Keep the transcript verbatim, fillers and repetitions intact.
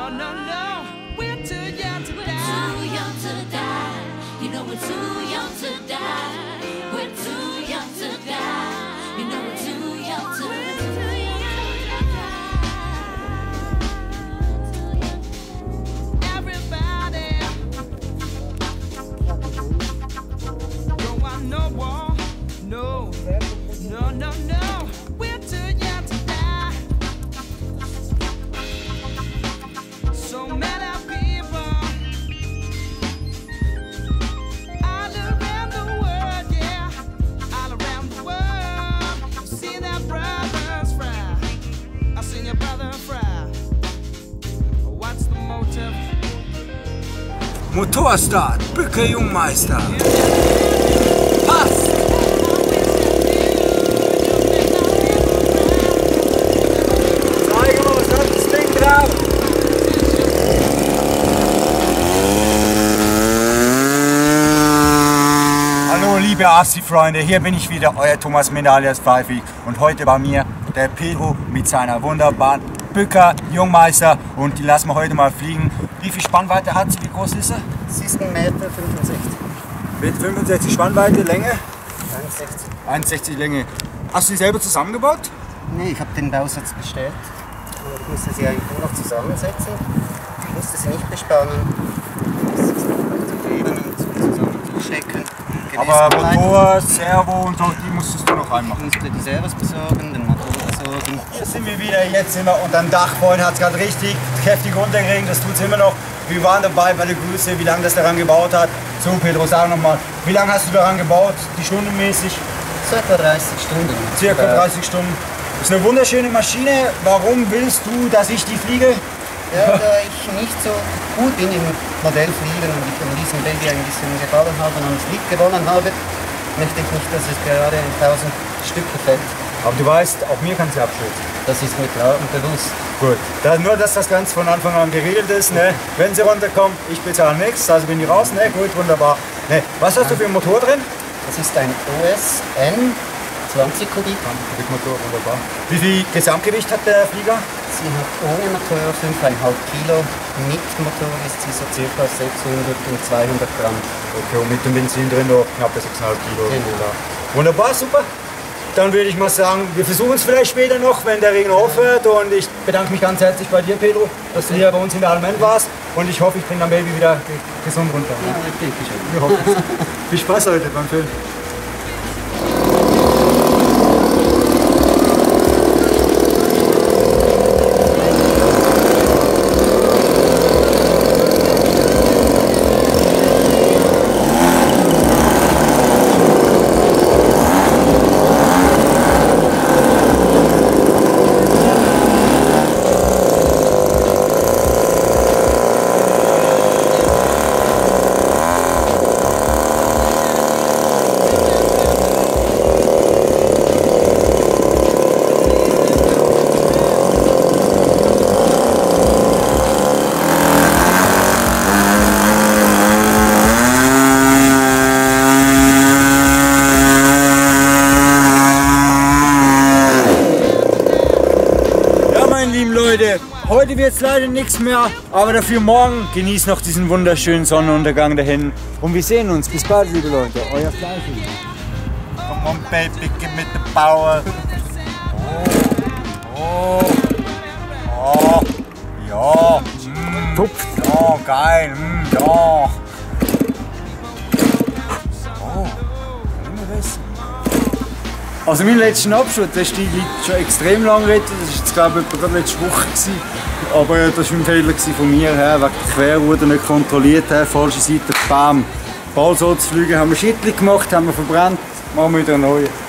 No, no, no, we're too young to die. Too young to die. You know we're too young to die. We're too young to die. You know we're too young to die. Everybody, don't want no war. No, no, no, no, we're too young to die. So many people all around the world, yeah, all around the world. You see their brothers fry. I seen your brother fry. What's the motive? Motorstart, Bücker Jungmeister. Passt! Zeig mal, was hat das Ding drauf? Hallo liebe Assi-Freunde, hier bin ich wieder, euer Thomas Minder alias Pfeifi. Und heute bei mir der Pedro mit seiner wunderbaren Bücker Jungmeister. Und die lassen wir heute mal fliegen. Wie viel Spannweite hat sie? Wie groß ist sie? Sie ist ein Meter fünfundsechzig. Mit fünfundsechzig Spannweite, Länge? einundsechzig. einundsechzig Länge. Hast du die selber zusammengebaut? Nee, ich habe den Bausatz bestellt. Und ich musste sie eigentlich noch zusammensetzen. Ich musste sie nicht bespannen. Ich musste sie noch kleben und zusammenstecken. Aber Motor, Servo und so, die musstest du noch Ich reinmachen. musste die Servos besorgen, den Motor besorgen. Hier sind wir wieder, jetzt sind wir unterm Dach. Vorhin hat es gerade richtig kräftig runtergeregnet, das tut es immer noch. Wir waren dabei bei der Größe, wie lange das daran gebaut hat. So Pedro, sag nochmal, wie lange hast du daran gebaut, die stundenmäßig? Circa dreißig Stunden. Circa dreißig Stunden. Das ist eine wunderschöne Maschine. Warum willst du, dass ich die fliege? Ja, da ich nicht so gut bin im Modellfliegen und ich an diesem Baby ein bisschen gefallen habe und ans Lied gewonnen habe, möchte ich nicht, dass es gerade in tausend Stücke fällt. Aber du weißt, auch mir kann sie abstürzen. Das ist mir klar und bewusst. Gut, da, nur dass das Ganze von Anfang an geregelt ist. Ne? Wenn sie runterkommt, ich bezahle nichts, also bin ich raus. Ne? Gut, wunderbar. Ne? Was hast du für einen Motor drin? Das ist ein O S N zwanzig Kubik. Motor, wunderbar. Wie viel Gesamtgewicht hat der Flieger? Sie hat ohne Motor fünf Komma fünf Kilo. Mit Motor ist sie so ca. sechshundert und zweihundert Gramm. Okay, und mit dem Benzin drin noch knappe sechs Komma fünf Kilo. Genau. Wunderbar, super. Dann würde ich mal sagen, wir versuchen es vielleicht später noch, wenn der Regen aufhört. Und ich bedanke mich ganz herzlich bei dir, Pedro, dass du hier bei uns in der Almen warst. Und ich hoffe, ich bringe dein Baby wieder gesund runter. Ja, das denke ich schon. Wir hoffen es. Viel Spaß heute beim Film. Leute, heute wird es leider nichts mehr, aber dafür morgen genießt noch diesen wunderschönen Sonnenuntergang dahin. Und wir sehen uns. Bis bald, liebe Leute. Euer Fleischl. Come on, baby, give me the power. Oh, oh, oh, ja, mm, tupft, ja, geil, mm, ja. Oh, also mein letzter Abschluss, der Stieg liegt schon extrem lang retten. Das war jetzt glaube ich gerade letzte Woche gewesen. Aber ja, das war ein Fehler von mir, her, wegen der Querruder nicht kontrolliert, her, falsche Seite, bam. Ball so zu fliegen, haben wir Schittli gemacht, haben wir verbrannt, machen wir wieder eine neue.